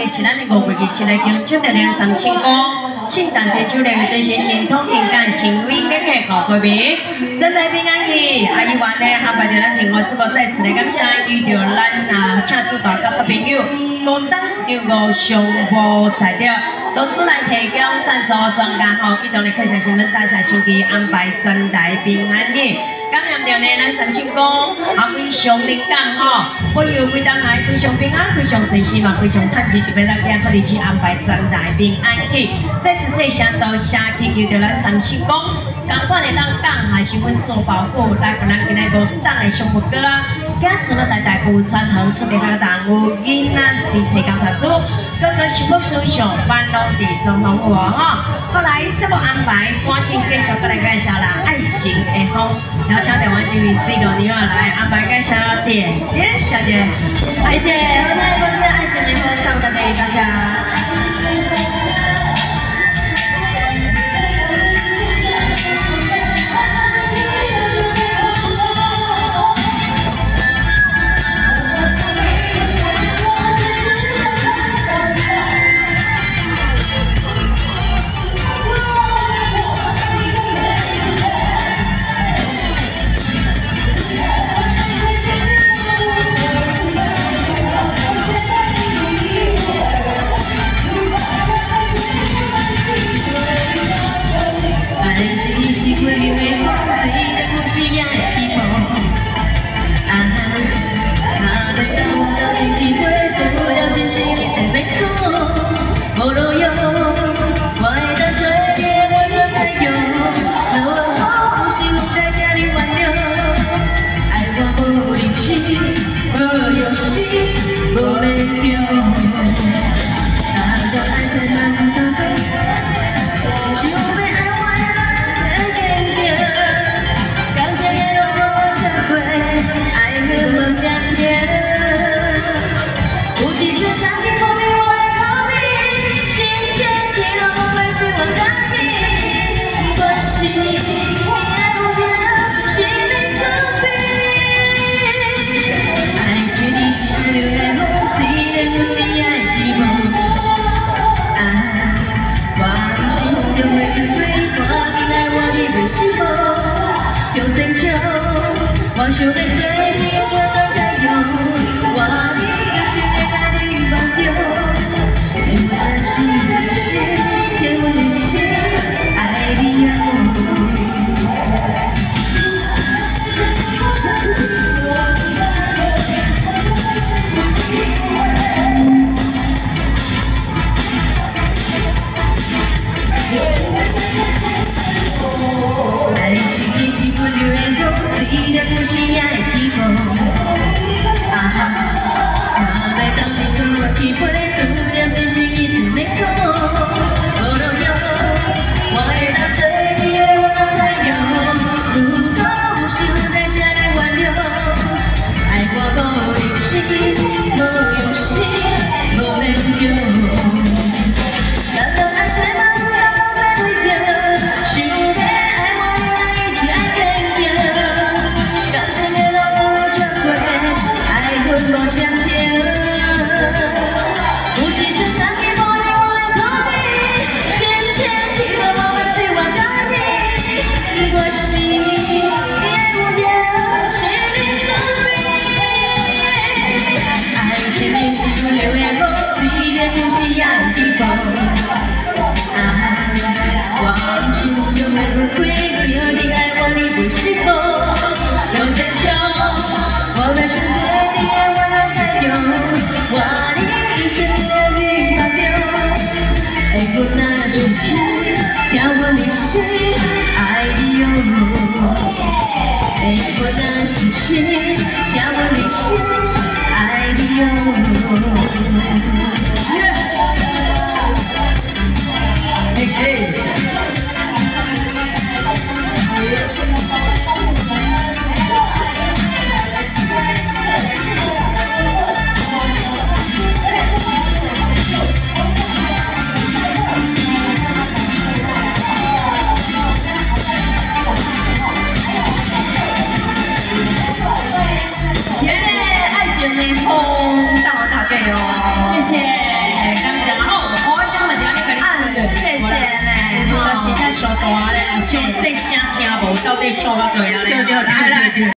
的是咱的5月27日中秋节的三星光，圣诞节秋日最新鲜，通电感成为今日5回面，真来平安夜，阿姨玩呢安排着咱天我直播再次来感谢遇到咱请主大家朋友，公党市场5上部代表，多次来提供赞助专家吼，一同来客串新闻大侠兄弟安排真来平安夜。 感谢着呢，咱三星公也非常灵感吼，我有几当来非常平安，非常随时嘛，非常趁钱，特别咱今可以去安排全大平安去。再次谢谢多谢祈求着咱三星公，同款的咱港还是阮所保护，来跟咱今日5档的项目歌啊，家孙仔代代有传承出地下动物囡仔是世界合作，各个项目思想万拢地中丰富吼。后来这么安排，赶紧继续过来介绍啦，爱情的风。 邀请台湾 TVC 的女儿来安排介绍点点小姐，谢谢。后台观众爱情的风上台给大家。 我想要对你我都在用，我的一生在哪里忘掉？天我的心，天我的心，爱你呀爱情已经不留恋过。 你的不是爱的梦，啊哈，那要当你跟我体会，突然只是一直没空，不能用，我会当最你我在用，如果不是在下面挽留，爱我无理性，无用心，无能用，难道爱最慢不要我再回头，想要爱我原来一起爱更久。 无相听，有时阵三更半夜我来靠你，心情起落我会随我家己，我是也有了心里所悲，爱情的是流言风，虽然不是爱的风，我心中的玫瑰，你和你爱我，你不是风，有真诚，我们是对的。 我的一生的羽毛标，爱过那时间，跳过你心，爱的拥有。爱过那时间，跳过你心，爱的拥有。嘿嘿。 Hey! 大咧，上细声听无，到底唱到对啊咧？ 对。